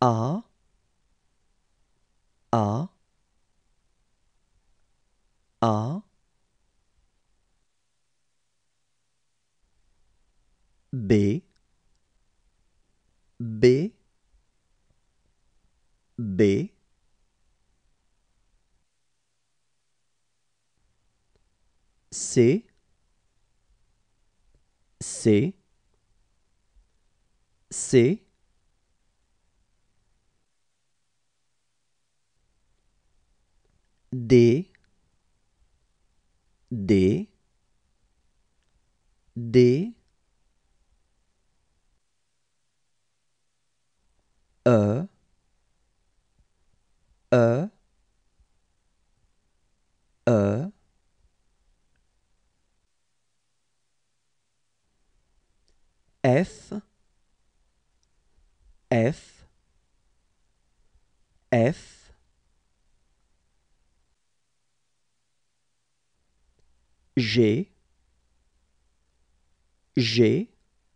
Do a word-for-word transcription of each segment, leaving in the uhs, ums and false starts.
A, A, A, B, B, B, C, C, C, D, D, D, E, E, E, F, F, F, G, G,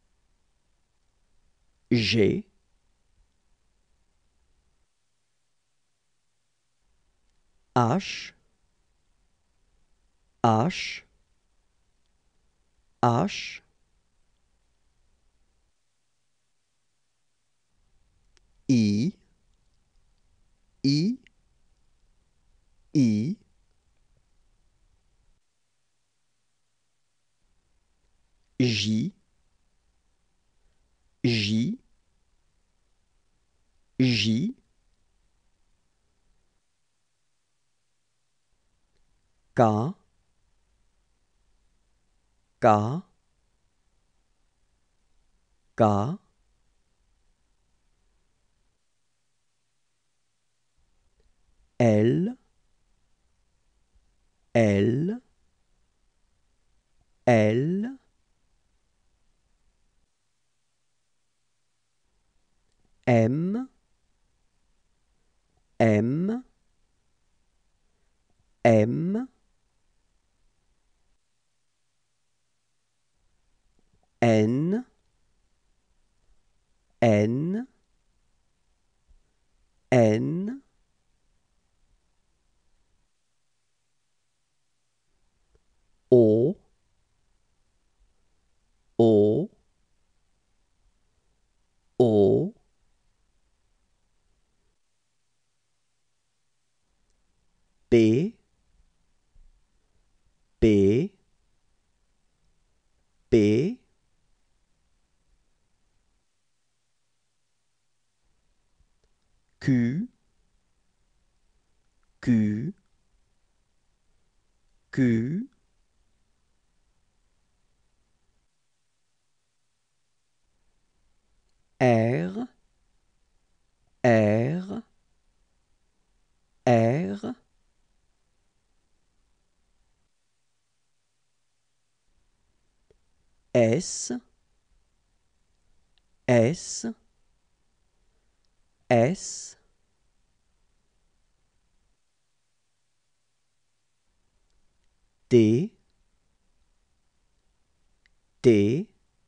G, H, H, H, I, I, I, J, J, J, K, K, K, L, L, L, M, M, M, N, N, N, O, O, O, P, P, P, Q, Q, Q, R, R, R, S, S, S, T, T,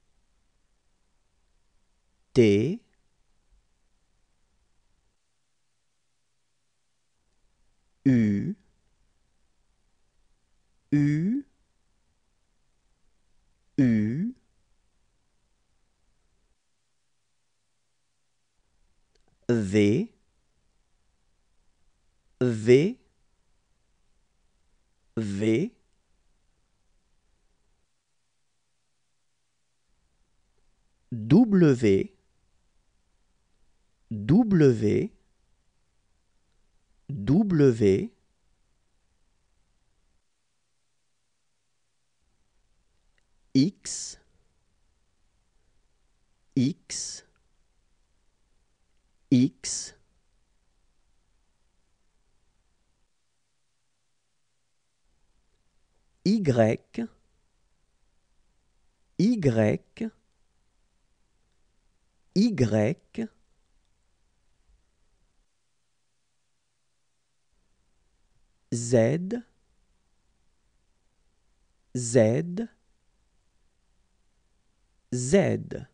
T, U, U, U, V, V, V, W, W, W, X, X, X, Y, Y, Y, Z, Z, Z.